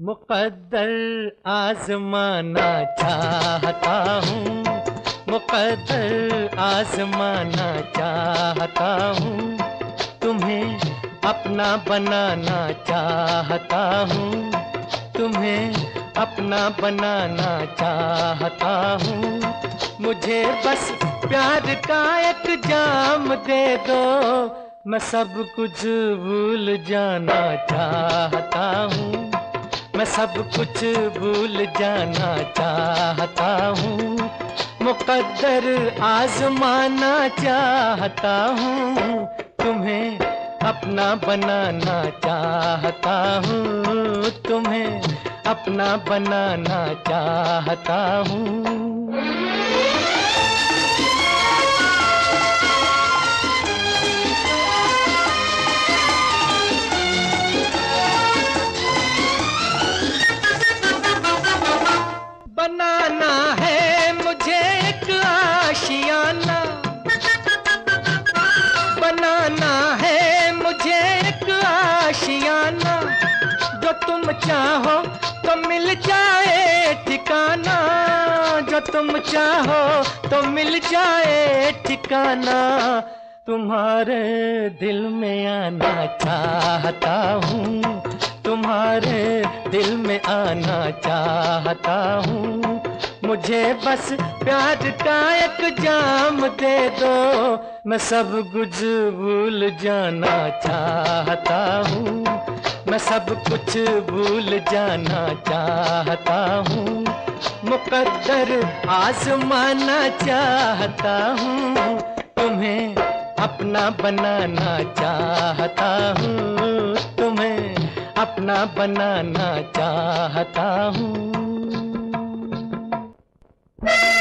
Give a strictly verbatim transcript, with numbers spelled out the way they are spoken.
मुक़द्दर आज़माना चाहता हूँ, मुक़द्दर आज़माना चाहता हूँ, तुम्हें अपना बनाना चाहता हूँ, तुम्हें अपना बनाना चाहता हूँ। मुझे बस प्यार का एक जाम दे दो, मैं सब कुछ भूल जाना चाहता हूँ, मैं सब कुछ भूल जाना चाहता हूँ। मुक़द्दर आज़माना चाहता हूँ, तुम्हें अपना बनाना चाहता हूँ, तुम्हें अपना बनाना चाहता हूँ। बनाना है मुझे एक आशियाना, बनाना है मुझे एक आशियाना, जो तुम चाहो तो मिल जाए ठिकाना, जो तुम चाहो तो मिल जाए ठिकाना। तुम्हारे दिल में आना चाहता हूँ, तुम्हारे दिल में आना चाहता हूँ। मुझे बस प्यार का एक जाम दे दो, मैं सब कुछ भूल जाना चाहता हूँ, मैं सब कुछ भूल जाना चाहता हूँ। मुक़द्दर आज़माना चाहता हूँ, तुम्हें अपना बनाना चाहता हूँ, तुम्हें अपना बनाना चाहता हूँ।